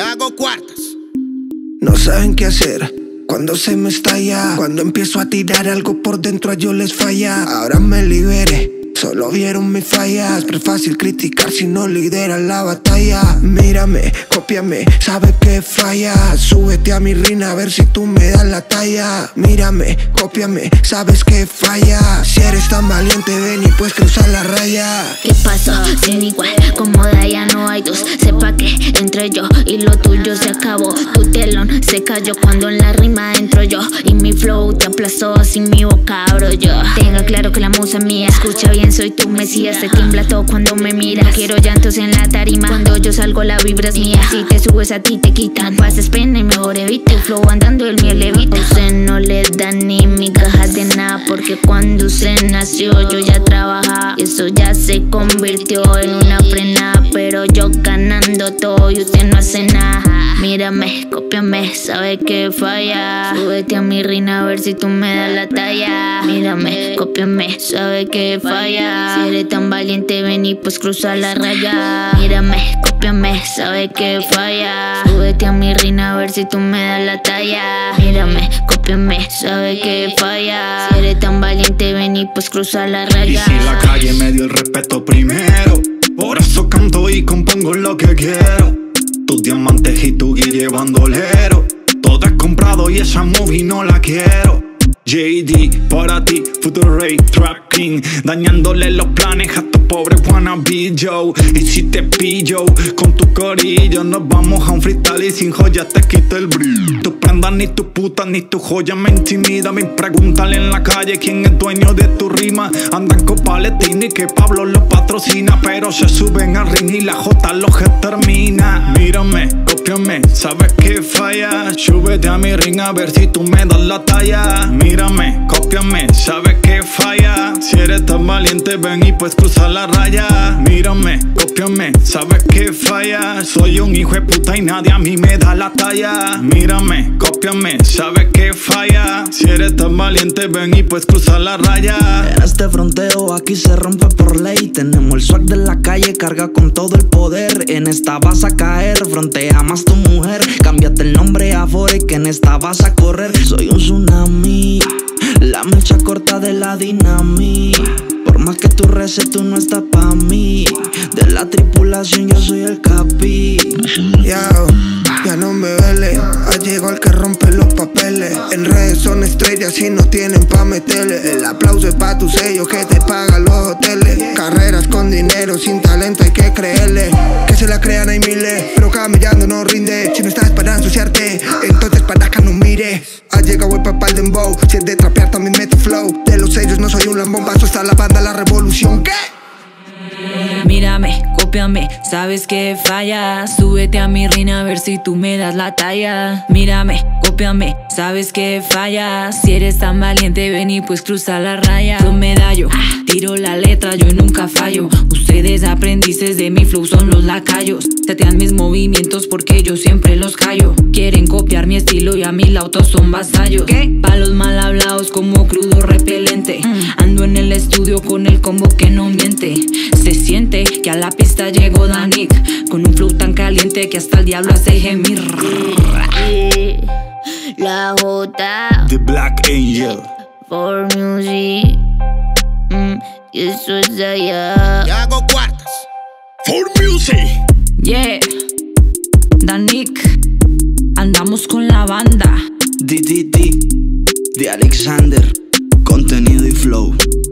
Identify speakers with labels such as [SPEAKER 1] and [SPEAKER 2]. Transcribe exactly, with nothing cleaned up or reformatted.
[SPEAKER 1] Ya hago cuartas.
[SPEAKER 2] No saben qué hacer cuando se me estalla. Cuando empiezo a tirar algo por dentro a ellos les falla. Ahora me liberé, solo vieron mis fallas. Pero es fácil criticar si no lideras la batalla. Mírame, cópiame, sabes que falla. Súbete a mi rina a ver si tú me das la talla. Mírame, cópiame, sabes que falla. Si eres tan valiente ven y puedes cruzar la raya.
[SPEAKER 3] ¿Qué pasó? Sin igual, como ya no hay dos. Sepa que entre yo y lo tuyo se acabó. Tu telón se cayó cuando en la rima entro yo. Y mi flow te aplastó, sin mi boca abro yo. Tenga claro que la musa mía, escucha bien, soy tu mesías. Te tiembla todo cuando me miras. No quiero llantos en la tarima, cuando yo salgo la vibra es mía. Si te subes a ti te quitan, pases pena y mejor evita. Tu flow andando el mío levita. A usted no le da ni migajas de nada, porque cuando usted nació yo ya trabajaba. Y eso ya se convirtió en una frenada, pero yo ganando todo y usted no hace nada. Mírame, cópiame, sabe que falla. Súbete a mi reina a ver si tú me das la talla. Mírame, cópiame, sabe que falla. Si eres tan valiente ven y pues cruza la raya. Mírame, cópiame, sabe que falla. Súbete a mi reina a ver si tú me das la talla. Mírame, cópiame, sabe que falla. Si eres tan valiente ven y pues cruza la raya.
[SPEAKER 4] Y si la calle me dio el respeto primero, por eso canto y compongo lo que quiero. Tus diamantes y tu guille bandolero, todo es comprado y esa movie no la quiero. J D, para ti, Futuro Ray, Trap King, dañándole los planes a tu pobre wannabe Joe. Y si te pillo con tu corillo, nos vamos a un freestyle y sin joya te quito el brillo. Tu prenda ni tu puta ni tu joya me intimida. Me pregúntale en la calle quién es dueño de tu rima. Andan con Palestina y que Pablo los patrocina, pero se suben al ring y la J los termina. Mírame, cópiame, sabes que falla. Súbete a mi ring a ver si tú me das la talla. Mírame, cópiame, sabes que falla. Si eres tan valiente ven y pues cruza la raya. Mírame, cópiame, sabes que falla. Soy un hijo de puta y nadie a mí me da la talla. Mírame, cópiame, sabes que falla. Si eres tan valiente ven y pues cruza la raya.
[SPEAKER 5] En este fronteo aquí se rompe por ley. Tenemos el swag de la calle, carga con todo el poder. En esta vas a caer, frontea más tu mujer. Cámbiate el nombre a Fore que en esta vas a correr. Soy un tsunami, la mecha corta de la dinamita. Por más que tú reces, tú no estás pa' mí. De la tripulación yo soy el capi.
[SPEAKER 2] Ya, ya no me vele. Ha llegado el que rompe los papeles. En redes son estrellas y no tienen pa' meterle. El aplauso es pa' tu sello que te pagan los hoteles. Carreras con dinero, sin talento hay que creerle. Que se la crean hay miles, pero camellando no rinde. Si no estás para ensuciarte, entonces para que no mire. Ha llegado el papá del dembow. Si es de trapear también meto flow. De los sellos no soy un lambón, paso hasta la banda la revolución. ¿Qué?
[SPEAKER 6] Mírame, cópiame, sabes que falla. Súbete a mi reina a ver si tú me das la talla. Mírame, cópiame, sabes que falla. Si eres tan valiente ven y pues cruza la raya. Yo medallo, tiro la letra, yo nunca fallo. Ustedes aprendices de mi flow son los lacayos. Setean mis movimientos porque yo siempre los callo. Quieren copiar mi estilo y a mí la autos son vasallos. ¿Qué? Pa' los mal hablados como crudo repelente. mm. Ando en el estudio con el combo que no miente. Se siente que a la pista llegó Danik, con un flow tan caliente que hasta el diablo hace gemir.
[SPEAKER 3] La J,
[SPEAKER 4] The Black Angel,
[SPEAKER 3] For Music, mm, y eso es de allá.
[SPEAKER 1] Ya hago cuartas.
[SPEAKER 4] For Music.
[SPEAKER 6] Yeah, Danik, andamos con la banda.
[SPEAKER 5] D D D de Alexander, contenido y flow.